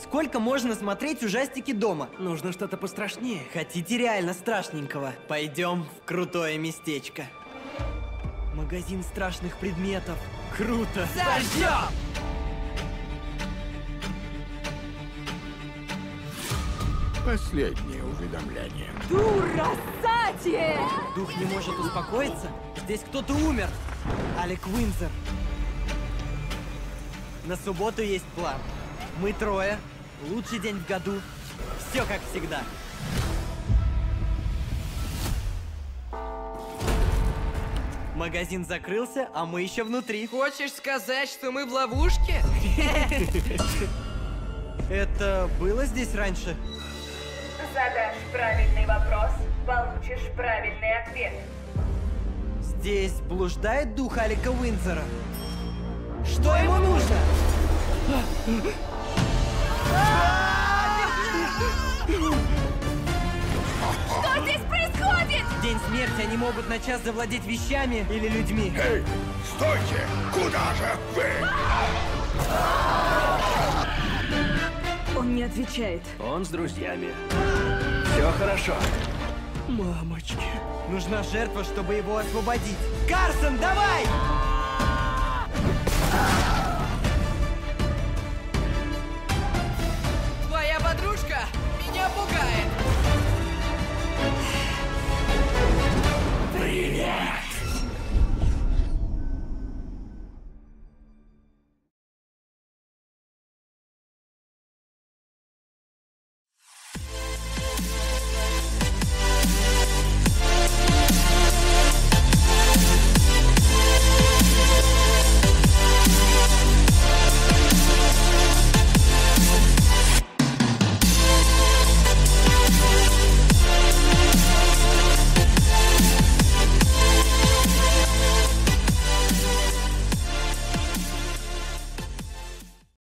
Сколько можно смотреть ужастики дома? Нужно что-то пострашнее. Хотите реально страшненького? Пойдем в крутое местечко. Магазин страшных предметов. Круто! Зажжем! Последнее уведомление. Дурасатие! Дух не может успокоиться? Здесь кто-то умер. Алек Уинзер. На субботу есть план. Мы трое. Лучший день в году. Все как всегда. Магазин закрылся, а мы еще внутри. Хочешь сказать, что мы в ловушке? Это было здесь раньше? Задашь правильный вопрос, получишь правильный ответ. Здесь блуждает дух Алека Уинзера. Что ему нужно? Что здесь происходит? В день смерти они могут на час завладеть вещами или людьми. Эй, стойте! Куда же вы? Он не отвечает. Он с друзьями. Все хорошо. Мамочки. Нужна жертва, чтобы его освободить. Карсон, давай!